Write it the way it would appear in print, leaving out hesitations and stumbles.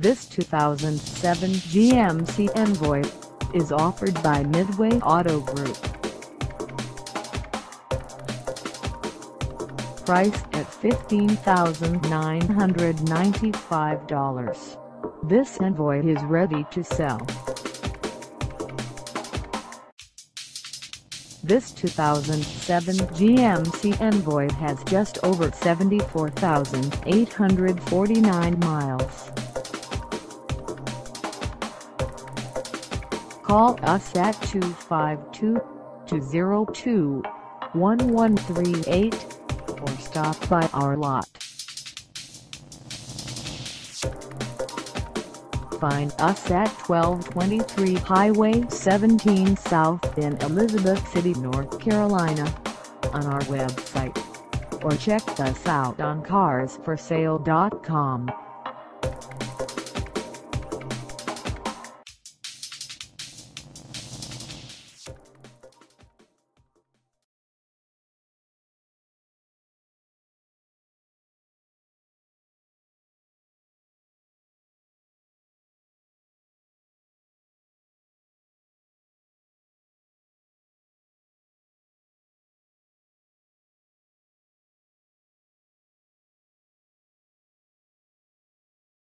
This 2007 GMC Envoy is offered by Midway Auto Group. Priced at $15,995. This Envoy is ready to sell. This 2007 GMC Envoy has just over 74,849 miles. Call us at 252-202-1138 or stop by our lot. Find us at 1223 Highway 17 South in Elizabeth City, North Carolina, on our website, or check us out on carsforsale.com.